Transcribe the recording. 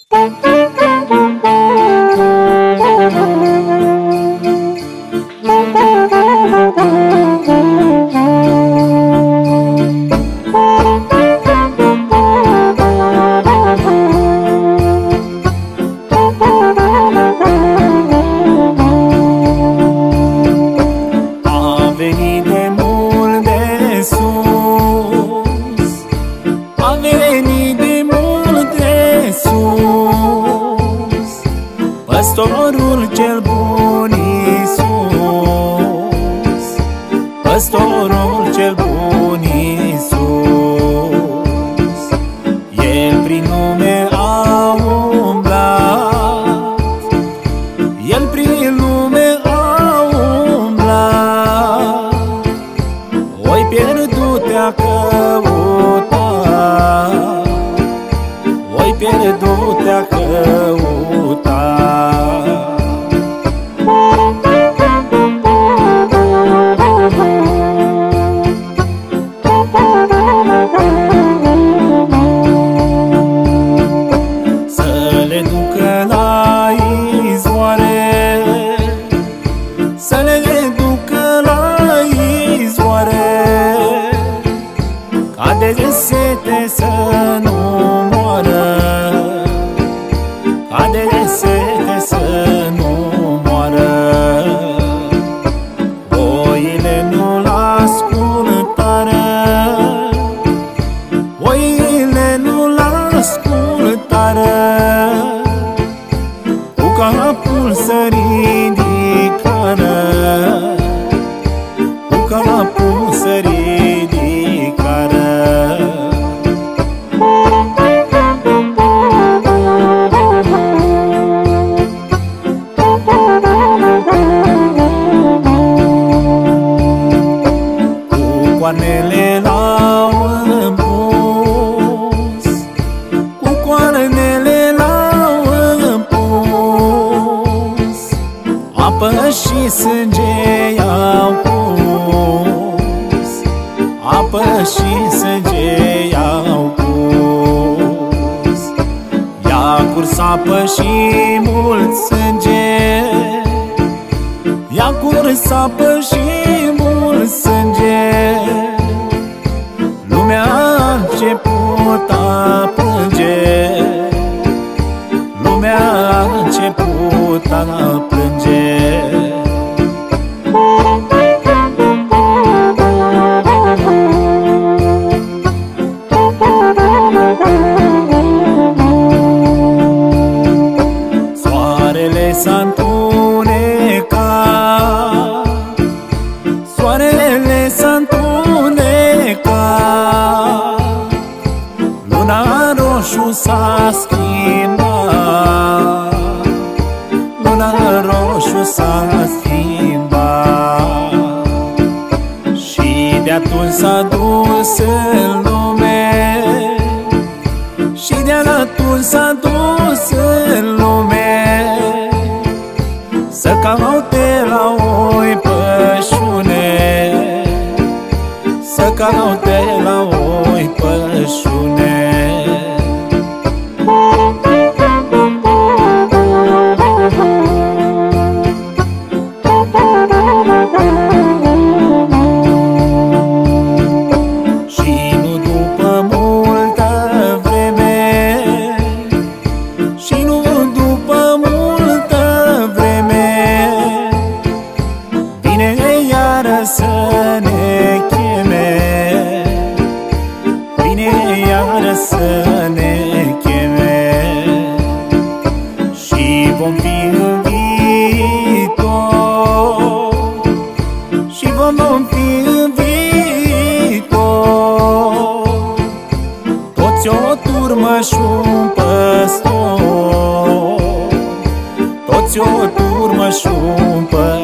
Păstorul cel bun Iisus, păstorul cel bun Iisus, El prin lume a umblat, El prin lume a umblat, oi pierdut te-a căutat, oi pierdut te-a căutat. De sete să nu moară, cade de sete să nu moară. Oile nu-l ascultară, oile nu-l ascultară, cu capul să ridicară, cu capul să ridicară. Coarnele l-au împus, cu coarnele l-au împus, apă și sânge i-au pus, apă și sânge i-au pus. I-a curs apă și mult sânge, i-a curs apă și mult sânge. Lumea a început a plânge, lumea a început a plânge. Soarele s-a întunecat, soarele s-a întunecat, luna roșu s-a schimbat, luna roșu s-a schimbat. Și de atunci s-a dus în lume, și de atunci s-a dus în lume, să caute la oi pășune, să caute la oi pășune. Și nu după multă vreme, și nu după multă vreme, vine iară să ne cheme, vine iară să ne cheme. Și vom fi în viitor, și vom fi în viitor, toți o turmă și un păstor, toți o turmă și un păstor.